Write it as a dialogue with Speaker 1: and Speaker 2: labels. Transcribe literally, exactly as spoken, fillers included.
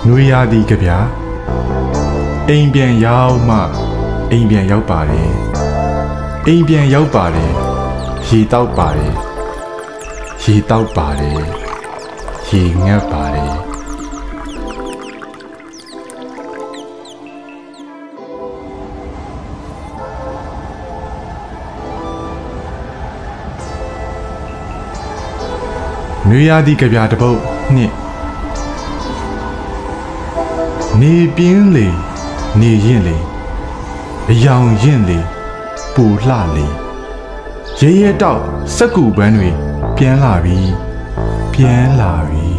Speaker 1: နွေရာသီကဗျာအိမ်ပြန်ရောက်မှအိမ်ပြန်ရောက်ပါတယ်အိမ်ပြန်ရောက်ပါတယ်ရေတောက်ပါတယ်ရေတောက်ပါတယ်ရေငတ်ပါတယ်နွေရာသီကဗျာတစ်ပုဒ်နှစ်နေပြင်းလေနေရင်လေအယောင်ရင်လေပူလှလေရဲရဲတောက်စက်ကူပန်းတွေပြန်လာပြီပြန်လာပြီ